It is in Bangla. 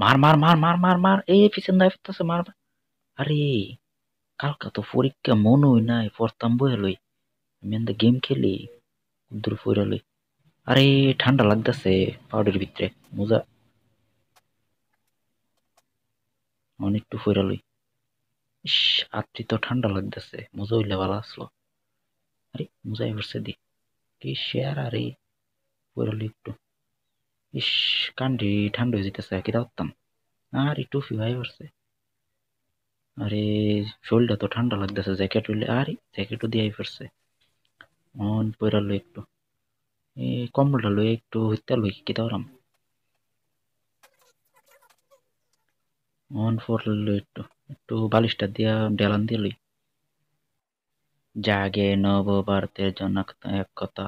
মার মার মার মার মার মার এই পিছন দাই ফেলতেছে মার মার। আরে কালকা তো পরীক্ষা মনই নাই পড়তাম বই লই আমি এন্দা গেম খেলি দূর ফইরা লই। আরে ঠান্ডা লাগতেছে পাউডার ভিতরে মোজা অনেকটু ফইরা লই। ইস আত্রি তো ঠান্ডা লাগতেছে মোজা হইলে ভালো আসলো। আরে মোজাই পড়ছে দি কি শেয়ার আরে ফইরা লই একটু। ইস কান্ডি ঠান্ডা হয়ে যেতেছে কি দাওতাম আর একটু ফিভাই পড়ছে। আরে শরীরটা তো ঠান্ডা লাগতেছে জ্যাকেট হইলে আরে জ্যাকেটও দিয়াই পড়ছে অন পইরা লই একটু এই কম্বলটা লই একটু হইতে লই কি দাওরাম অন ফর লই একটু একটু বালিশটা দিয়া ডেলান দিয়ে লই। জাগে নবভারতের জনক এক কথা।